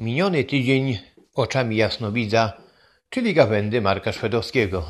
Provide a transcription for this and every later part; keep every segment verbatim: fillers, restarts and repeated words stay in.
Miniony tydzień oczami jasnowidza, czyli gawędy Marka Szwedowskiego.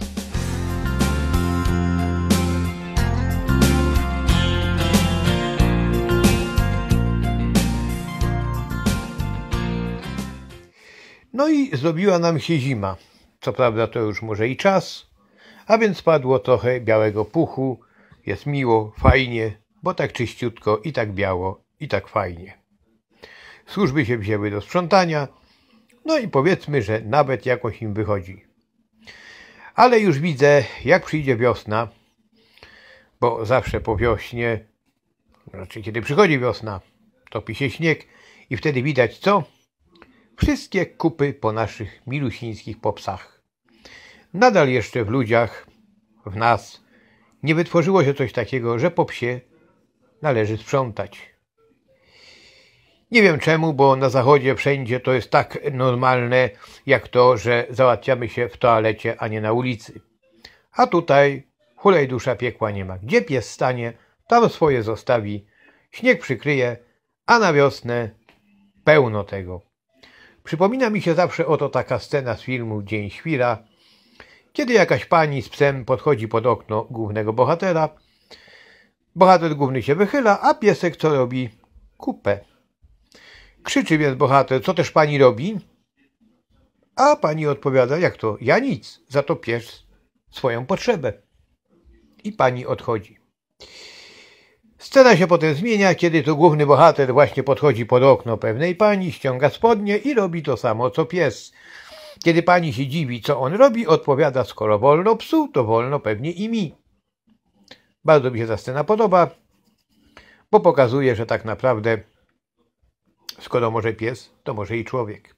No i zrobiła nam się zima. Co prawda to już może i czas, a więc padło trochę białego puchu. Jest miło, fajnie, bo tak czyściutko i tak biało i tak fajnie. Służby się wzięły do sprzątania, no i powiedzmy, że nawet jakoś im wychodzi. Ale już widzę, jak przyjdzie wiosna, bo zawsze po wiośnie, znaczy kiedy przychodzi wiosna, topi się śnieg i wtedy widać co? Wszystkie kupy po naszych milusińskich popsach. Nadal jeszcze w ludziach, w nas, nie wytworzyło się coś takiego, że po psie należy sprzątać. Nie wiem czemu, bo na zachodzie wszędzie to jest tak normalne, jak to, że załatwiamy się w toalecie, a nie na ulicy. A tutaj hulej dusza, piekła nie ma. Gdzie pies stanie, tam swoje zostawi, śnieg przykryje, a na wiosnę pełno tego. Przypomina mi się zawsze oto taka scena z filmu Dzień Świra, kiedy jakaś pani z psem podchodzi pod okno głównego bohatera. Bohater główny się wychyla, a piesek co robi? Kupę. Krzyczy więc bohater, co też pani robi? A pani odpowiada, jak to? Ja nic, za to pies swoją potrzebę. I pani odchodzi. Scena się potem zmienia, kiedy to główny bohater właśnie podchodzi pod okno pewnej pani, ściąga spodnie i robi to samo co pies. Kiedy pani się dziwi, co on robi, odpowiada, skoro wolno psu, to wolno pewnie i mi. Bardzo mi się ta scena podoba, bo pokazuje, że tak naprawdę skoro może pies, to może i człowiek.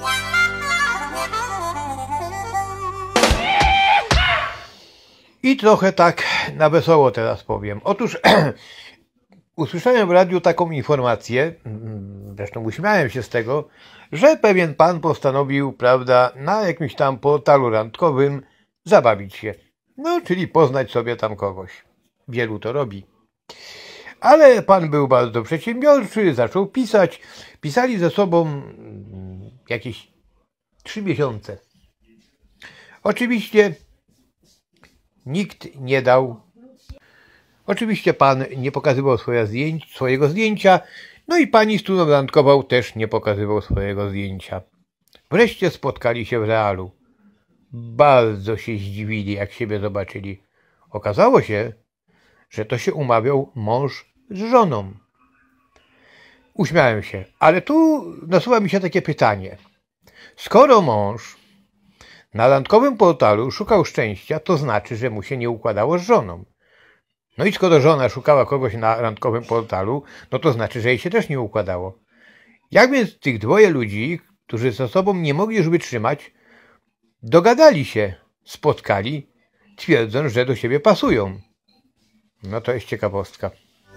I trochę tak na wesoło teraz powiem. Otóż usłyszałem w radiu taką informację, zresztą uśmiałem się z tego, że pewien pan postanowił, prawda, na jakimś tam portalu randkowym zabawić się. No, czyli poznać sobie tam kogoś. Wielu to robi. Ale pan był bardzo przedsiębiorczy, zaczął pisać. Pisali ze sobą jakieś trzy miesiące. Oczywiście nikt nie dał. Oczywiście pan nie pokazywał swoje zdjęć, swojego zdjęcia, no i pani, z którą randkował, też nie pokazywał swojego zdjęcia. Wreszcie spotkali się w realu. Bardzo się zdziwili, jak siebie zobaczyli. Okazało się, że to się umawiał mąż z żoną. Uśmiałem się, ale tu nasuwa mi się takie pytanie. Skoro mąż na randkowym portalu szukał szczęścia, to znaczy, że mu się nie układało z żoną. No i skoro żona szukała kogoś na randkowym portalu, no to znaczy, że jej się też nie układało. Jak więc tych dwoje ludzi, którzy ze sobą nie mogli już wytrzymać, dogadali się, spotkali, twierdząc, że do siebie pasują. No to jest ciekawostka.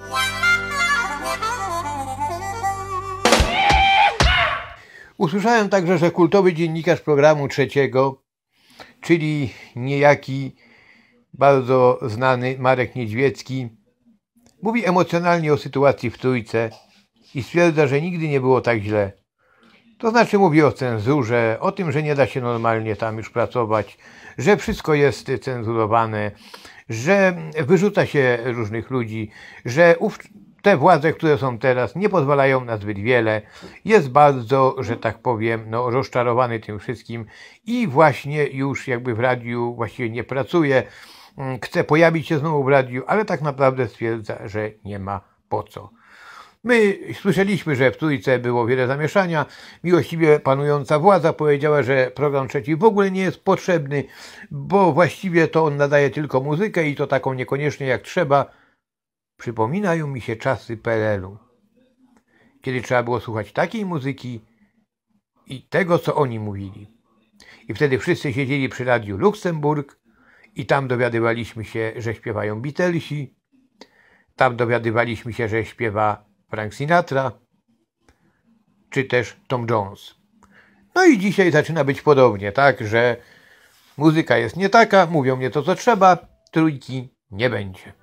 Usłyszałem także, że kultowy dziennikarz programu Trzeciego, czyli niejaki bardzo znany Marek Niedźwiecki, mówi emocjonalnie o sytuacji w Trójce i stwierdza, że nigdy nie było tak źle. To znaczy mówi o cenzurze, o tym, że nie da się normalnie tam już pracować, że wszystko jest cenzurowane, że wyrzuca się różnych ludzi, że ów, te władze, które są teraz, nie pozwalają na zbyt wiele. Jest bardzo, że tak powiem, no, rozczarowany tym wszystkim i właśnie już jakby w radiu właściwie nie pracuje. Chce pojawić się znowu w radiu, ale tak naprawdę stwierdza, że nie ma po co. My słyszeliśmy, że w Trójce było wiele zamieszania. Miłościwie panująca władza powiedziała, że program Trzeci w ogóle nie jest potrzebny, bo właściwie to on nadaje tylko muzykę i to taką niekoniecznie jak trzeba. Przypominają mi się czasy P R L u, kiedy trzeba było słuchać takiej muzyki i tego, co oni mówili. I wtedy wszyscy siedzieli przy radiu Luksemburg i tam dowiadywaliśmy się, że śpiewają Beatlesi, tam dowiadywaliśmy się, że śpiewa Frank Sinatra, czy też Tom Jones. No i dzisiaj zaczyna być podobnie, tak, że muzyka jest nie taka, mówią nie to, co trzeba, Trójki nie będzie.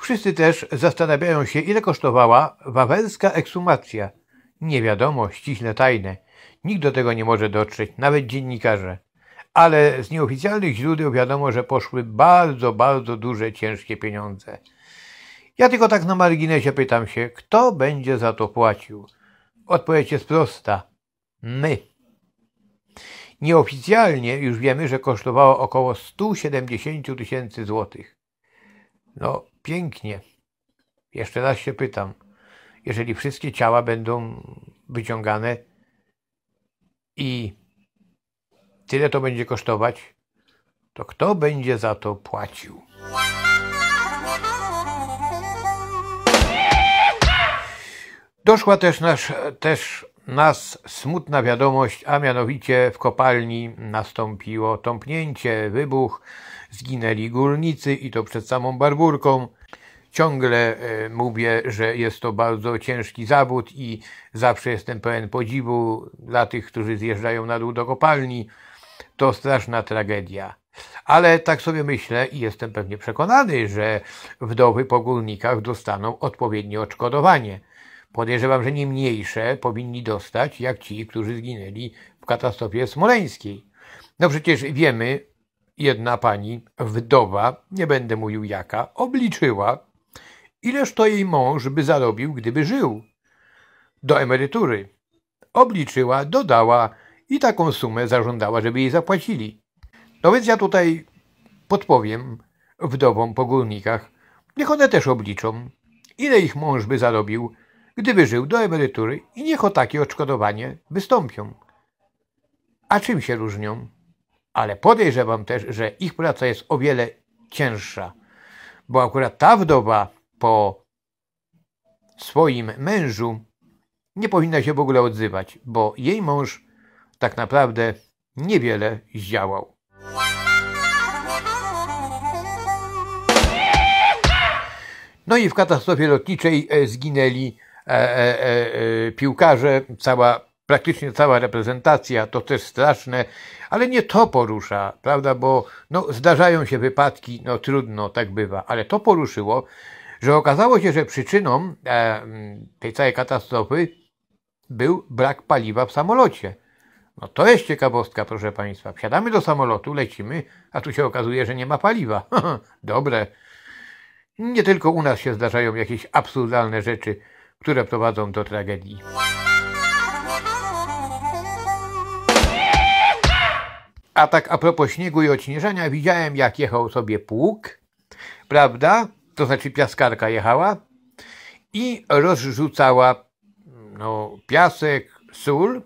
Wszyscy też zastanawiają się, ile kosztowała wawelska ekshumacja. Nie wiadomo, ściśle tajne. Nikt do tego nie może dotrzeć, nawet dziennikarze. Ale z nieoficjalnych źródeł wiadomo, że poszły bardzo, bardzo duże, ciężkie pieniądze. Ja tylko tak na marginesie pytam się, kto będzie za to płacił? Odpowiedź jest prosta. My. Nieoficjalnie już wiemy, że kosztowało około sto siedemdziesiąt tysięcy złotych. No, pięknie. Jeszcze raz się pytam. Jeżeli wszystkie ciała będą wyciągane i tyle to będzie kosztować, to kto będzie za to płacił? Doszła też, nasz, też nas smutna wiadomość, a mianowicie w kopalni nastąpiło tąpnięcie, wybuch, zginęli górnicy i to przed samą Barbórką. Ciągle e, mówię, że jest to bardzo ciężki zawód i zawsze jestem pełen podziwu dla tych, którzy zjeżdżają na dół do kopalni. To straszna tragedia. Ale tak sobie myślę i jestem pewnie przekonany, że wdowy po górnikach dostaną odpowiednie odszkodowanie. Podejrzewam, że nie mniejsze powinni dostać, jak ci, którzy zginęli w katastrofie smoleńskiej. No przecież wiemy, jedna pani, wdowa, nie będę mówił jaka, obliczyła, ileż to jej mąż by zarobił, gdyby żył. Do emerytury. Obliczyła, dodała i taką sumę zażądała, żeby jej zapłacili. No więc ja tutaj podpowiem wdowom po górnikach, niech one też obliczą, ile ich mąż by zarobił, gdyby żył do emerytury i niech o takie odszkodowanie wystąpią. A czym się różnią? Ale podejrzewam też, że ich praca jest o wiele cięższa, bo akurat ta wdowa po swoim mężu nie powinna się w ogóle odzywać, bo jej mąż tak naprawdę niewiele zdziałał. No i w katastrofie lotniczej zginęli e, e, e, piłkarze, cała, praktycznie cała reprezentacja, to też straszne, ale nie to porusza, prawda, bo no, zdarzają się wypadki, no trudno, tak bywa, ale to poruszyło, że okazało się, że przyczyną e, tej całej katastrofy był brak paliwa w samolocie. No to jest ciekawostka, proszę Państwa. Wsiadamy do samolotu, lecimy, a tu się okazuje, że nie ma paliwa. Dobre. Nie tylko u nas się zdarzają jakieś absurdalne rzeczy, które prowadzą do tragedii. A tak a propos śniegu i odśnieżania, widziałem, jak jechał sobie pług, prawda? To znaczy piaskarka jechała i rozrzucała no, piasek, sól,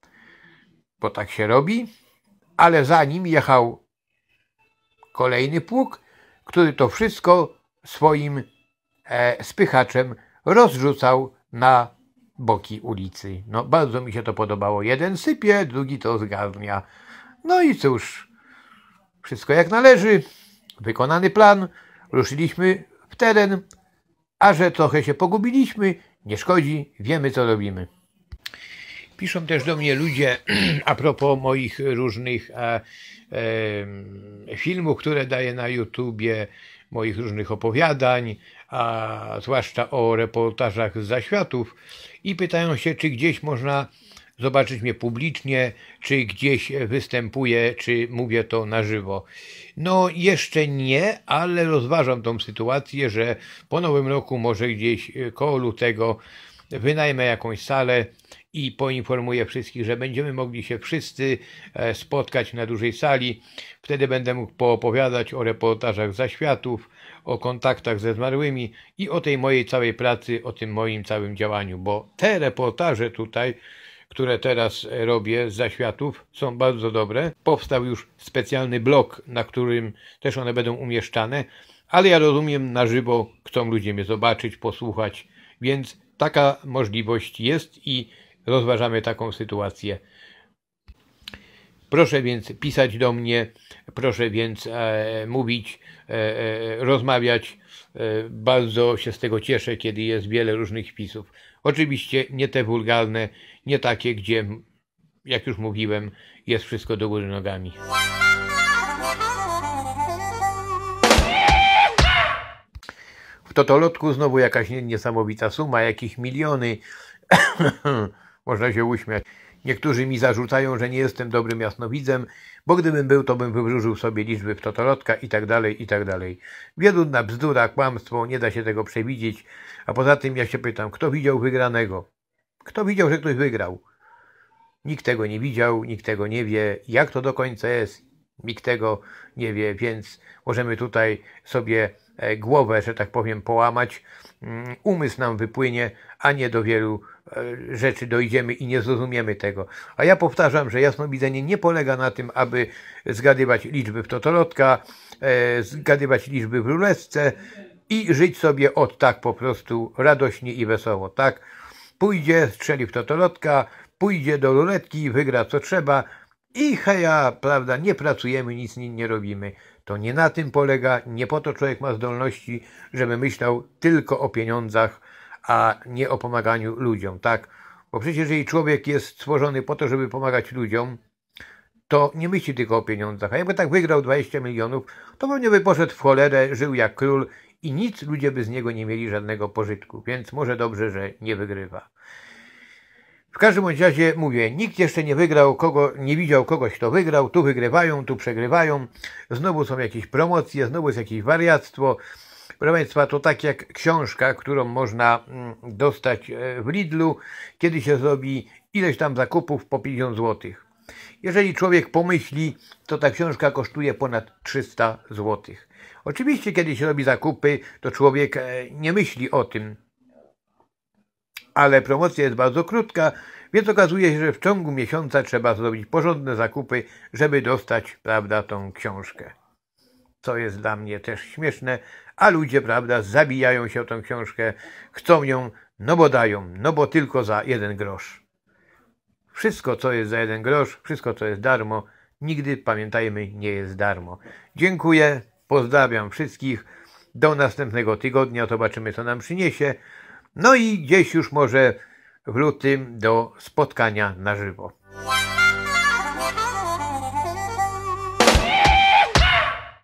bo tak się robi, ale za nim jechał kolejny pług, który to wszystko swoim e, spychaczem rozrzucał na boki ulicy. No bardzo mi się to podobało. Jeden sypie, drugi to zgarnia. No i cóż, wszystko jak należy, wykonany plan, ruszyliśmy w teren, a że trochę się pogubiliśmy, nie szkodzi, wiemy co robimy. Piszą też do mnie ludzie a propos moich różnych e, e, filmów, które daję na YouTubie, moich różnych opowiadań, a zwłaszcza o reportażach z zaświatów i pytają się, czy gdzieś można zobaczyć mnie publicznie, czy gdzieś występuję, czy mówię to na żywo. No jeszcze nie, ale rozważam tą sytuację, że po nowym roku może gdzieś koło lutego wynajmę jakąś salę i poinformuję wszystkich, że będziemy mogli się wszyscy spotkać na dużej sali. Wtedy będę mógł poopowiadać o reportażach zaświatów, o kontaktach ze zmarłymi i o tej mojej całej pracy, o tym moim całym działaniu, bo te reportaże tutaj, które teraz robię z zaświatów, są bardzo dobre. Powstał już specjalny blog, na którym też one będą umieszczane, ale ja rozumiem, na żywo chcą ludzie mnie zobaczyć, posłuchać, więc taka możliwość jest i rozważamy taką sytuację. Proszę więc pisać do mnie, proszę więc e, mówić, e, e, rozmawiać. E, bardzo się z tego cieszę, kiedy jest wiele różnych wpisów. Oczywiście nie te wulgarne, nie takie, gdzie, jak już mówiłem, jest wszystko do góry nogami. W totolotku znowu jakaś niesamowita suma, jakieś miliony. Można się uśmiać. Niektórzy mi zarzucają, że nie jestem dobrym jasnowidzem, bo gdybym był, to bym wywróżył sobie liczby w totolotka i tak dalej, i tak dalej. Wiedudna bzdura, kłamstwo, nie da się tego przewidzieć. A poza tym ja się pytam, kto widział wygranego? Kto widział, że ktoś wygrał? Nikt tego nie widział, nikt tego nie wie. Jak to do końca jest? Nikt tego nie wie, więc możemy tutaj sobie głowę, że tak powiem, połamać. Umysł nam wypłynie, a nie do wielu rzeczy dojdziemy i nie zrozumiemy tego. A ja powtarzam, że jasnowidzenie nie polega na tym, aby zgadywać liczby w totolotka, zgadywać liczby w ruletce i żyć sobie od tak po prostu radośnie i wesoło, tak? Pójdzie, strzeli w totolotka, pójdzie do ruletki, wygra co trzeba i heja, prawda, nie pracujemy, nic nie robimy. To nie na tym polega, nie po to człowiek ma zdolności, żeby myślał tylko o pieniądzach, a nie o pomaganiu ludziom, tak? Bo przecież jeżeli człowiek jest stworzony po to, żeby pomagać ludziom, to nie myśli tylko o pieniądzach. A jakby tak wygrał dwadzieścia milionów, to pewnie by poszedł w cholerę, żył jak król i nic ludzie by z niego nie mieli żadnego pożytku, więc może dobrze, że nie wygrywa. W każdym bądź razie mówię, nikt jeszcze nie wygrał, kogo, nie widział kogoś, kto wygrał, tu wygrywają, tu przegrywają, znowu są jakieś promocje, znowu jest jakieś wariactwo. Proszę Państwa, to tak jak książka, którą można dostać w Lidlu, kiedy się zrobi ileś tam zakupów po pięćdziesiąt złotych. Jeżeli człowiek pomyśli, to ta książka kosztuje ponad trzysta złotych. Oczywiście, kiedy się robi zakupy, to człowiek nie myśli o tym, ale promocja jest bardzo krótka, więc okazuje się, że w ciągu miesiąca trzeba zrobić porządne zakupy, żeby dostać, prawda, tą książkę. Co jest dla mnie też śmieszne, a ludzie, prawda, zabijają się o tą książkę, chcą ją, no bo dają, no bo tylko za jeden grosz. Wszystko, co jest za jeden grosz, wszystko, co jest darmo, nigdy, pamiętajmy, nie jest darmo. Dziękuję, pozdrawiam wszystkich, do następnego tygodnia, zobaczymy, co nam przyniesie. No i gdzieś już może w lutym do spotkania na żywo.